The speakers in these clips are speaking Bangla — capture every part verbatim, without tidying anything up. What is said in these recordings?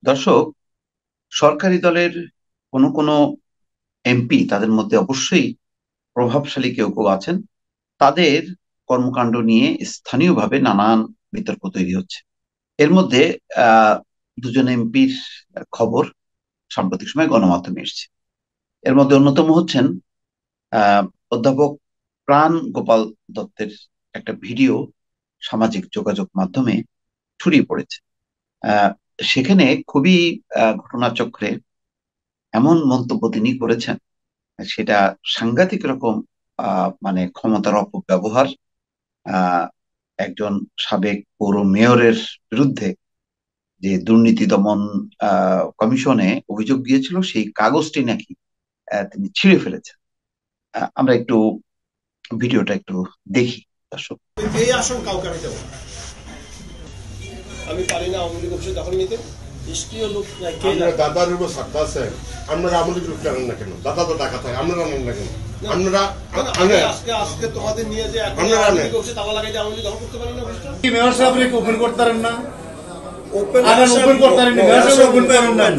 দর্শক, সরকারি দলের কোনো কোনো এমপি তাদের মধ্যে অবশ্যই প্রভাবশালী কেউ কেউ আছেন। তাদের কর্মকাণ্ড নিয়ে স্থানীয়ভাবে নানান বিতর্ক তৈরি হচ্ছে। এর মধ্যে আহ দুজন এমপির খবর সাম্প্রতিক সময় গণমাধ্যমে এসেছে। এর মধ্যে অন্যতম হচ্ছেন আহ অধ্যাপক প্রাণ গোপাল দত্তের একটা ভিডিও সামাজিক যোগাযোগ মাধ্যমে ছড়িয়ে পড়েছে। আহ সেখানে খুবই আহ ঘটনাচক্রে এমন মন্তব্য তিনি করেছেন, সেটা সাংঘাতিক রকম আহ মানে ক্ষমতার অপব্যবহার। আহ একজন সাবেক পৌর মেয়রের বিরুদ্ধে যে দুর্নীতি দমন আহ কমিশনে অভিযোগ গিয়েছিল, সেই কাগজটি নাকি আহ, তিনি ছিঁড়ে ফেলেছেন। আহ, আমরা একটু ভিডিওটা একটু দেখি, দর্শক। এই আসন কাউকে আমি দেবো না। আমি পারি না আওয়ামী লীগ অফিসে দখল নিতে। নিষ্ক্রিয় লোক আমরা দাদার উপর সাক্তা আছে। আমরা আওয়ামী লীগ লোক জানেন না কেন? দাদা তো টাকা থাকে, আমরা জানেন না কেন? আমরা আজকে আজকে তোমাদের নিয়ে যে আমরা আওয়ামী লীগ অফিসে তালা লাগাই আওয়ামী লীগ দখল করতে পারি না অফিসটা। কি মেয়র সাহেব রে ওপেন করতে পারেন না? ওপেন আবার ওপেন করতে পারেন না, মেয়র সাহেব ওপেন করেন না।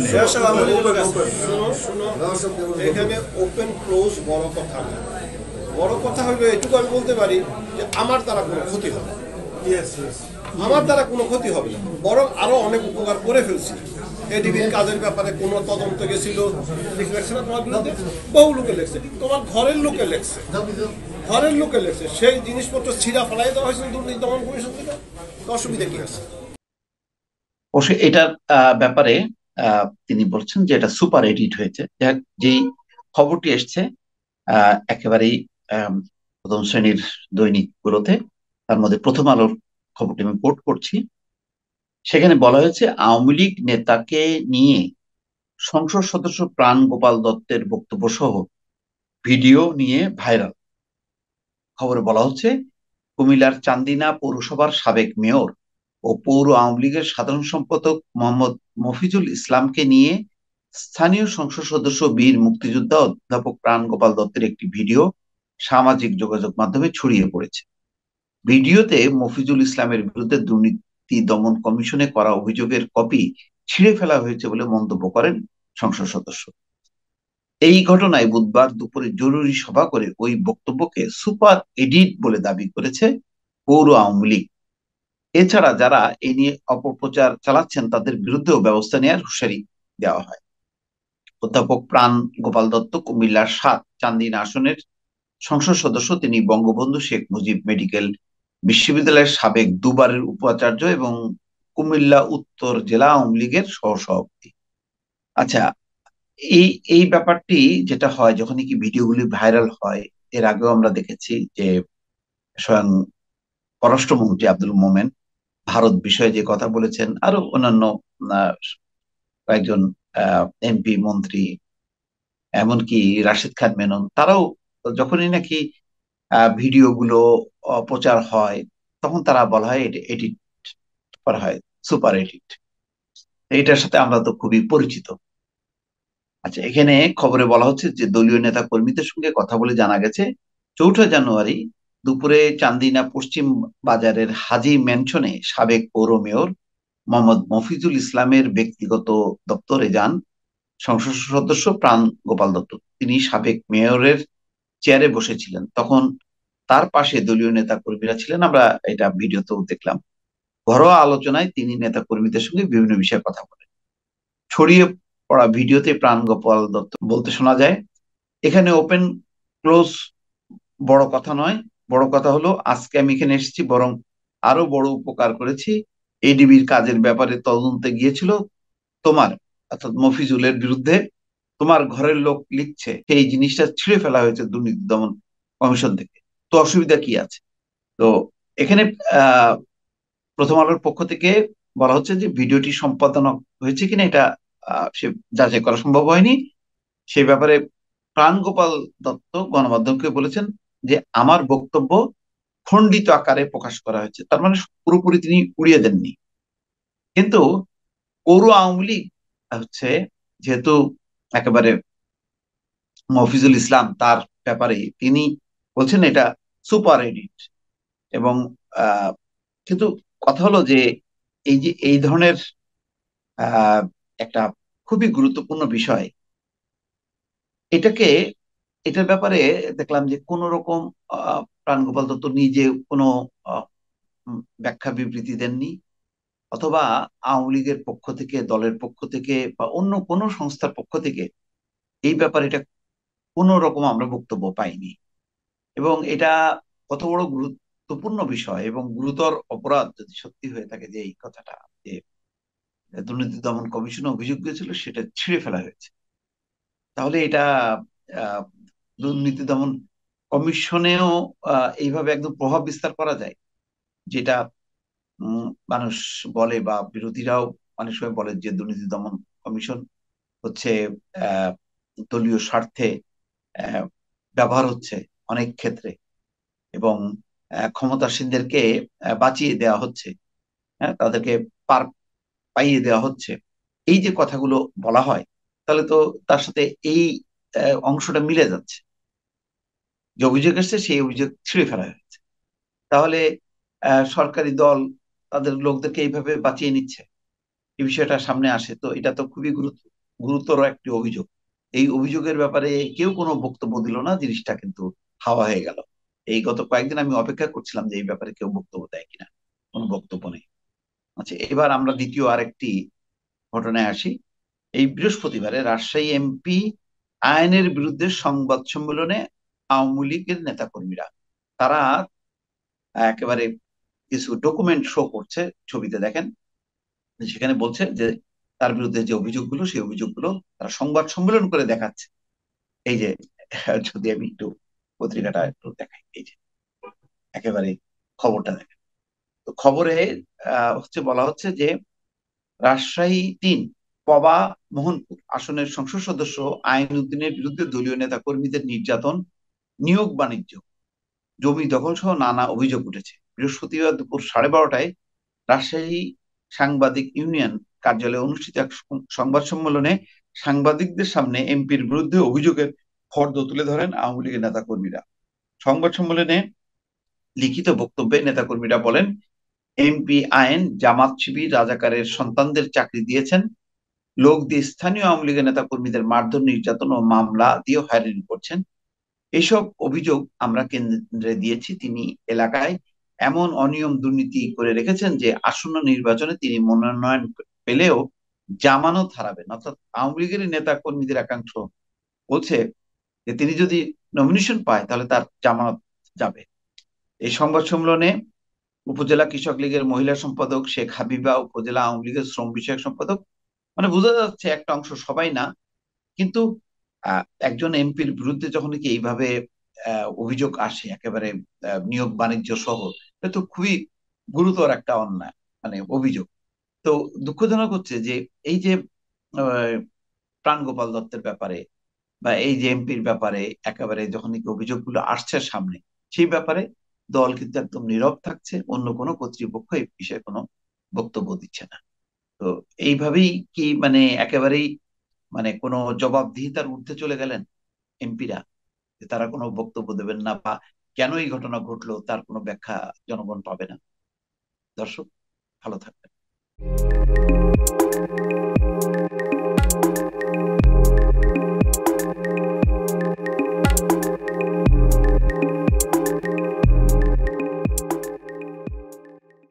এখানে ওপেন ক্লোজ বড় কথা না। বড় কথা হইলো এটুকু আমি বলতে পারি যে আমার দ্বারা কোনো ক্ষতি হবে না। আমার দ্বারা কোনো ক্ষতি হবে না, বরং আরো অনেক উপকার করে ফেলছি। এডিবির কাজের ব্যাপারে কোনো তদন্ত গেছিল, লেখছে না তোমার বিরুদ্ধে? বহু লোকে লেখছে, তোমার ঘরের লোকে লেখছে, ঘরের লোকে লেখছে। সেই জিনিসপত্র ছিঁড়া ফেলাই দেওয়া হয়েছিল দুর্নীতি দমন কমিশন থেকে। অসুবিধা কি আছে? অবশ্যই এটার আহ, ব্যাপারে আহ, তিনি বলছেন যে এটা সুপার এডিট হয়েছে। যাক, যেই খবরটি এসছে আহ, একেবারেই আম, প্রথম শ্রেণীর দৈনিক গুলোতে, তার মধ্যে প্রথম আলোর খবরটি আমি কোট করছি। সেখানে বলা হয়েছে, আওয়ামী লীগ নেতাকে নিয়ে সংসদ সদস্য প্রাণ গোপাল দত্তের বক্তব্য সহ ভিডিও নিয়ে ভাইরাল। খবরে বলা হচ্ছে, কুমিল্লার চান্দিনা পৌরসভার সাবেক মেয়র ও পৌর আওয়ামী লীগের সাধারণ সম্পাদক মোহাম্মদ মফিজুল ইসলামকে নিয়ে স্থানীয় সংসদ সদস্য বীর মুক্তিযোদ্ধা অধ্যাপক প্রাণ গোপাল দত্তের একটি ভিডিও সামাজিক যোগাযোগ মাধ্যমে ছড়িয়ে পড়েছে। ভিডিওতে মফিজুল ইসলামের বিরুদ্ধে দুর্নীতি দমন কমিশনে করা অভিযোগের কপি ছিঁড়ে ফেলা হয়েছে বলে মন্তব্য করেন সংসদ সদস্য। এই ঘটনায় বুধবার দুপুরে জরুরি সভা করে ওই বক্তব্যকে সুপার এডিট বলে দাবি করেছে পৌর আওয়ামী লীগ। এছাড়া যারা এ নিয়ে অপপ্রচার চালাচ্ছেন তাদের বিরুদ্ধেও ব্যবস্থা নেওয়ার হুঁশিয়ারি দেওয়া হয়। অধ্যাপক প্রাণ গোপাল দত্ত কুমিল্লার সাত চান্দিনা আসনের সংসদ সদস্য। তিনি বঙ্গবন্ধু শেখ মুজিব মেডিকেল বিশ্ববিদ্যালয়ের সাবেক দুবারের উপাচার্য এবং কুমিল্লা উত্তর জেলা আওয়ামী লীগের সহসভাপতি। আচ্ছা, এই এই ব্যাপারটি যেটা হয় যখন কি ভিডিওগুলি ভাইরাল হয়, এর আগেও আমরা দেখেছি যে স্বয়ং পররাষ্ট্রমন্ত্রী আব্দুল মোমেন ভারত বিষয়ে যে কথা বলেছেন, আরো অন্যান্য আহ, কয়েকজন এমপি মন্ত্রী, এমনকি রাশিদ খান মেনন, তারাও যখনই নাকি ভিডিও গুলো আহ, প্রচার হয়, তখন তারা বলা হয় এডিট করা হয়, সুপার এডিট। এটার সাথে আমরা তো খুবই পরিচিত। আচ্ছা, এখানে খবরে বলা হচ্ছে যে দলীয় নেতা কর্মীদের সঙ্গে কথা বলে জানা গেছে, চৌঠা জানুয়ারি দুপুরে চান্দিনা পশ্চিম বাজারের হাজী ম্যানশনে সাবেক পৌর মেয়র মোহাম্মদ মফিজুল ইসলামের ব্যক্তিগত দপ্তরে যান সংসদ সদস্য প্রাণ গোপাল দত্ত। তিনি সাবেক মেয়রের চেয়ারে বসেছিলেন, তখন তার পাশে দলীয় নেতা কর্মীরা ছিলেন। আমরা এটা ভিডিওতেও দেখলাম। ঘরোয়া আলোচনায় তিনি নেতা কর্মীদের সঙ্গে বিভিন্ন বিষয়ে কথা বলেন। ছড়িয়ে পড়া ভিডিওতে প্রাণ গোপাল দত্ত বলতে শোনা যায়, এখানে ওপেন ক্লোজ বড় কথা নয়, বড় কথা হলো আজকে আমি এখানে এসেছি, বরং আরো বড় উপকার করেছি। এডিবির কাজের ব্যাপারে তদন্তে গিয়েছিল তোমার, অর্থাৎ মফিজুলের বিরুদ্ধে। তোমার ঘরের লোক লিখছে, সেই জিনিসটা ছিঁড়ে ফেলা হয়েছে দুর্নীতি দমন কমিশন থেকে। তো অসুবিধা কি আছে? তো এখানে আহ প্রথম আলোর পক্ষ থেকে বলা হচ্ছে যে ভিডিওটি সম্পাদনা হয়েছে কিনা এটা আহ, সে যাচাই করা সম্ভব হয়নি। সেই ব্যাপারে প্রাণ গোপাল দত্ত গণমাধ্যমকে বলেছেন যে আমার বক্তব্য খণ্ডিত আকারে প্রকাশ করা হয়েছে। তার মানে পুরোপুরি তিনি উড়িয়ে দেননি। কিন্তু পৌর আওয়ামী লীগ হচ্ছে, যেহেতু একেবারে মফিজুল ইসলাম, তার ব্যাপারে তিনি বলছেন এটা সুপার এডিট। এবং আহ কিন্তু কথা হলো যে এই যে এই ধরনের আহ একটা খুবই গুরুত্বপূর্ণ বিষয়। এটাকে এটার ব্যাপারে দেখলাম যে কোন রকম আহ, প্রাণগোপাল দত্ত নিজে কোনো আহ, উম, ব্যাখ্যা বিবৃতি দেননি, অথবা আওয়ামী লীগের পক্ষ থেকে, দলের পক্ষ থেকে বা অন্য কোনো সংস্থার পক্ষ থেকে এই ব্যাপারে এটা কোনো রকম আমরা বক্তব্য পাইনি। এবং এটা কত বড় গুরুত্বপূর্ণ বিষয় এবং গুরুতর অপরাধ যদি সত্যি হয়ে থাকে, যে এই কথাটা যে দুর্নীতি দমন কমিশনে অভিযোগ দিয়েছিল সেটা ছিঁড়ে ফেলা হয়েছে, তাহলে এটা আহ, দুর্নীতি দমন কমিশনেও আহ, এইভাবে একদম প্রভাব বিস্তার করা যায়, যেটা উম, মানুষ বলে বা বিরোধীরাও অনেক সময় বলে যে দুর্নীতি দমন কমিশন হচ্ছে আহ দলীয় স্বার্থে আহ, ব্যবহার হচ্ছে অনেক ক্ষেত্রে, এবং আহ, ক্ষমতাসীনদেরকে আহ, বাঁচিয়ে দেওয়া হচ্ছে, হ্যাঁ, তাদেরকে পার পাইয়ে দেওয়া হচ্ছে। এই যে কথাগুলো বলা হয়, তাহলে তো তার সাথে এই আহ, অংশটা মিলে যাচ্ছে। যে অভিযোগ এসছে সেই অভিযোগ ছিঁড়ে ফেলা হয়েছে, তাহলে আহ, সরকারি দল তাদের লোকদেরকে এইভাবে বাঁচিয়ে নিচ্ছে, এই বিষয়টা সামনে আসে, তো এটা তো খুবই গুরুত্ব গুরুতর একটি অভিযোগ। এই অভিযোগের ব্যাপারে কেউ কোনো বক্তব্য দিল না, জিনিসটা কিন্তু হাওয়া হয়ে গেল। এই গত কয়েকদিন আমি অপেক্ষা করছিলাম যে এই ব্যাপারে কেউ বক্তব্য দেয় কিনা, কোনো বক্তব্য নেই। আচ্ছা, এবার আমরা দ্বিতীয় আরেকটি ঘটনায় আসি। এই বৃহস্পতিবারে রাজশাহী এমপি আইনের বিরুদ্ধে সংবাদ সম্মেলনে আওয়ামী লীগের নেতাকর্মীরা, তারা একেবারে কিছু ডকুমেন্ট শো করছে, ছবিতে দেখেন, সেখানে বলছে যে তার বিরুদ্ধে যে অভিযোগগুলো সেই অভিযোগগুলো তারা সংবাদ সম্মেলন করে দেখাচ্ছে। এই যে যদি আমি একটু পত্রিকাটা একটু দেখাই, এই যে একেবারে খবরটা দেখেন। তো খবরে আহ, হচ্ছে বলা হচ্ছে যে রাজশাহী তিন পবা মোহনপুর আসনের সংসদ সদস্য আইন উদ্দিনের বিরুদ্ধে দলীয় নেতা কর্মীদের নির্যাতন, নিয়োগ বাণিজ্য, জমি দখল সহ নানা অভিযোগ উঠেছে। বৃহস্পতিবার দুপুর সাড়ে বারোটায় রাজশাহী সাংবাদিক ইউনিয়ন কার্যালয়ে অনুষ্ঠিত এক সংবাদ সম্মেলনে সাংবাদিকদের সামনে এমপির বিরুদ্ধে অভিযোগের ফর্দ তুলে ধরেন আওয়ামী লীগের নেতাকর্মীরা। সংবাদ সম্মেলনে লিখিত বক্তব্যে নেতাকর্মীরা বলেন, এমপি আইন জামাত শিবির রাজাকারের সন্তানদের চাকরি দিয়েছেন, লোক দিয়ে স্থানীয় আওয়ামী লীগের নেতাকর্মীদের মারধর, নির্যাতন ও মামলা দিয়ে হয়রানি করছেন। এইসব অভিযোগ আমরা কেন্দ্রে দিয়েছি। তিনি এলাকায় এমন অনিয়ম দুর্নীতি করে রেখেছেন যে আসন্ন নির্বাচনে তিনি মনোনয়ন পেলেও জামানত হারাবেন। অর্থাৎ আওয়ামী লীগের নেতা কর্মীদের একাংশ বলছে যে তিনি যদি নমিনেশন পায় তাহলে তার জামানত যাবে। এই সংবাদ সম্মেলনে উপজেলা কৃষক লীগের মহিলা সম্পাদক শেখ হাবিবা, উপজেলা আওয়ামী লীগের শ্রম বিষয়ক সম্পাদক, মানে বোঝা যাচ্ছে একটা অংশ, সবাই না, কিন্তু আহ, একজন এমপির বিরুদ্ধে যখন কি এইভাবে আহ, অভিযোগ আসে, একেবারে আহ, নিয়োগ বাণিজ্য সহ, এটা তো খুবই গুরুতর একটা অন্যায়, মানে অভিযোগ। তো দুঃখজনক হচ্ছে যে এই যে আহ, প্রাণগোপাল দত্তের ব্যাপারে বা এই যে এমপির ব্যাপারে একেবারে যখন কি অভিযোগগুলো আসছে সামনে, সেই ব্যাপারে দল কিন্তু একদম নীরব থাকছে, অন্য কোনো কর্তৃপক্ষ এই বিষয়ে কোনো বক্তব্য দিচ্ছে না। তো এইভাবেই কি মানে একেবারেই মানে কোনো জবাবদিহিতার ঊর্ধ্বে চলে গেলেন এমপিরা, যে তারা কোনো বক্তব্য দেবেন না, বা কেন এই ঘটনা ঘটলো তার কোনো ব্যাখ্যা জনগণ পাবে না। দর্শক, ভালো থাকবেন।